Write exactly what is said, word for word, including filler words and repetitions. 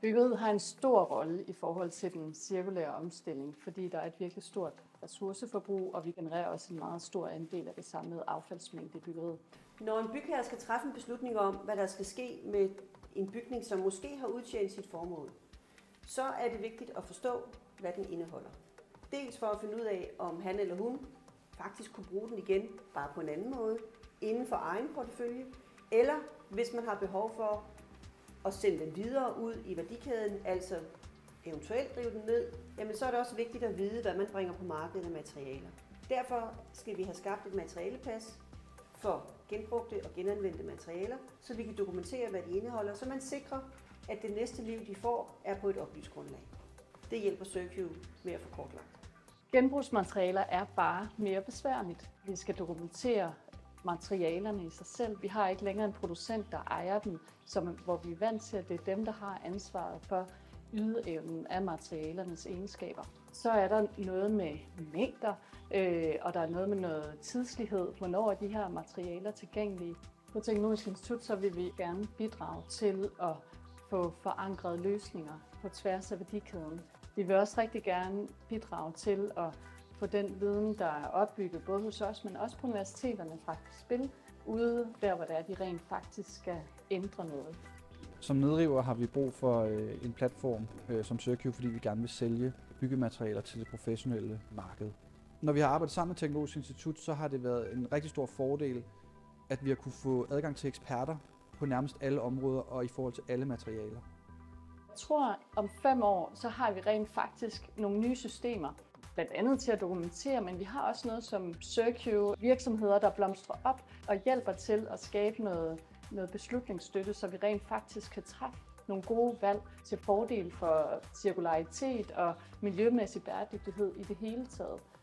Byggeriet har en stor rolle i forhold til den cirkulære omstilling, fordi der er et virkelig stort ressourceforbrug, og vi genererer også en meget stor andel af det samlede affaldsmængde i byggeriet. Når en bygherre skal træffe en beslutning om, hvad der skal ske med en bygning, som måske har udtjent sit formål, så er det vigtigt at forstå, hvad den indeholder. Dels for at finde ud af, om han eller hun faktisk kunne bruge den igen, bare på en anden måde, inden for egen portefølje, eller hvis man har behov for at sende den videre ud i værdikæden, altså eventuelt drive den ned, jamen så er det også vigtigt at vide, hvad man bringer på markedet af materialer. Derfor skal vi have skabt et materialepas for genbrugte og genanvendte materialer, så vi kan dokumentere, hvad de indeholder, så man sikrer, at det næste liv, de får, er på et oplyst grundlag. Det hjælper Circio med at få kortlagt. Genbrugsmaterialer er bare mere besværligt. Vi skal dokumentere materialerne i sig selv. Vi har ikke længere en producent, der ejer dem, som, hvor vi er vant til, at det er dem, der har ansvaret for ydeevnen af materialernes egenskaber. Så er der noget med mængder, øh, og der er noget med noget tidslighed. Hvornår er de her materialer tilgængelige? På Teknologisk Institut så vil vi gerne bidrage til at få forankret løsninger på tværs af værdikæden. Vi vil også rigtig gerne bidrage til at få den viden, der er opbygget både hos os, men også på universiteterne faktisk spil ude der, hvor det er, de rent faktisk skal ændre noget. Som nedriver har vi brug for en platform som Circio, fordi vi gerne vil sælge byggematerialer til det professionelle marked. Når vi har arbejdet sammen med Teknologisk Institut, så har det været en rigtig stor fordel, at vi har kunne få adgang til eksperter på nærmest alle områder og i forhold til alle materialer. Jeg tror, at om fem år, så har vi rent faktisk nogle nye systemer, blandt andet til at dokumentere, men vi har også noget som Circio, virksomheder, der blomstrer op og hjælper til at skabe noget, noget beslutningsstøtte, så vi rent faktisk kan træffe nogle gode valg til fordel for cirkularitet og miljømæssig bæredygtighed i det hele taget.